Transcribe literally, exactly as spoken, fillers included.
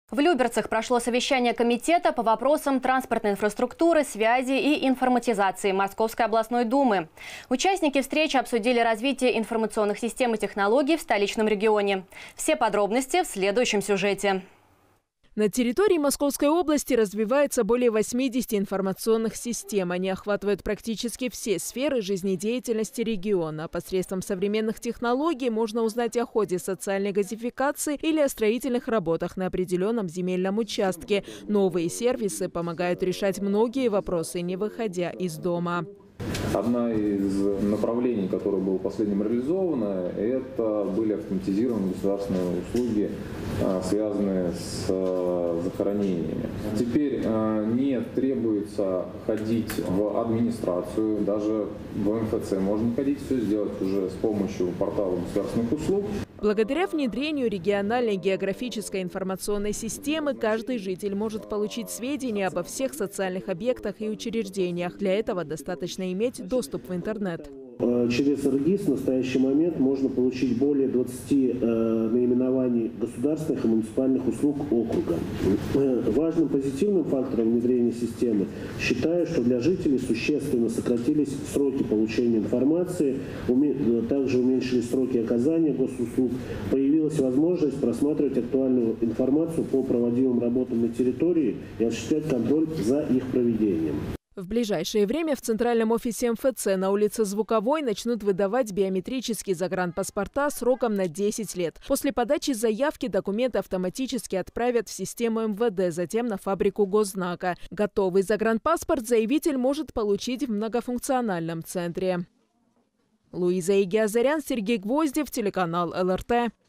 В Люберцах прошло совещание комитета по вопросам транспортной инфраструктуры, связи и информатизации Московской областной думы. Участники встречи обсудили развитие информационных систем и технологий в столичном регионе. Все подробности в следующем сюжете. На территории Московской области развивается более восьмидесяти информационных систем. Они охватывают практически все сферы жизнедеятельности региона. Посредством современных технологий можно узнать о ходе социальной газификации или о строительных работах на определенном земельном участке. Новые сервисы помогают решать многие вопросы, не выходя из дома. Одна из направлений, которое было последним реализовано, это были автоматизированные государственные услуги, связанные с захоронениями. Теперь не требуется ходить в администрацию, даже в эм эф цэ можно ходить, все сделать уже с помощью портала государственных услуг. Благодаря внедрению региональной географической информационной системы каждый житель может получить сведения обо всех социальных объектах и учреждениях. Для этого достаточно иметь доступ в интернет. Через РГИС в настоящий момент можно получить более двадцати э, наименований государственных и муниципальных услуг округа. Важным позитивным фактором внедрения системы считаю, что для жителей существенно сократились сроки получения информации, уме... также уменьшились сроки оказания госуслуг, появилась возможность просматривать актуальную информацию по проводимым работам на территории и осуществлять контроль за их проведением. В ближайшее время в центральном офисе эм эф цэ на улице Звуковой начнут выдавать биометрические загранпаспорта сроком на десять лет. После подачи заявки документы автоматически отправят в систему эм вэ дэ, затем на фабрику госзнака. Готовый загранпаспорт заявитель может получить в многофункциональном центре. Луиза Игиазарян, Сергей Гвоздев, телеканал эл эр тэ.